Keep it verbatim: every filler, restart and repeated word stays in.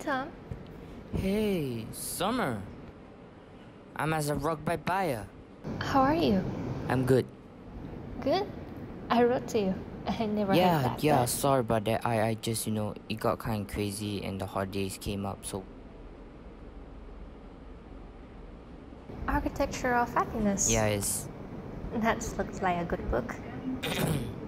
Tom. Hey, Summer. I'm as a rock by Baya. How are you? I'm good. Good? I wrote to you. I never heard Yeah, back. yeah, but- sorry about that. I, I just, you know, it got kind of crazy and the holidays came up, so. Architecture of Happiness. Yeah, it's. That looks like a good book.